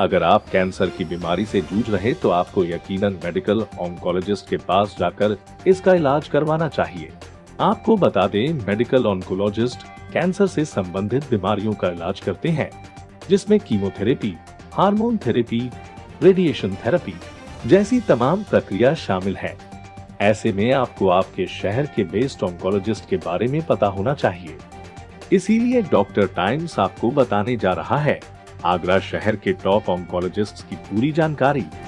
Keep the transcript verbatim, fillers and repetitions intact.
अगर आप कैंसर की बीमारी से जूझ रहे तो आपको यकीनन मेडिकल ऑन्कोलॉजिस्ट के पास जाकर इसका इलाज करवाना चाहिए। आपको बता दें, मेडिकल ऑन्कोलॉजिस्ट कैंसर से संबंधित बीमारियों का इलाज करते हैं, जिसमें chemotherapy, hormone therapy, radiation therapy जैसी तमाम प्रक्रिया शामिल है। ऐसे में आपको आपके शहर के बेस्ट ऑन्कोलॉजिस्ट के बारे में पता होना चाहिए। इसीलिए डॉक्टर टाइम्स आपको बताने जा रहा है आगरा शहर के टॉप ऑन्कोलॉजिस्ट की पूरी जानकारी।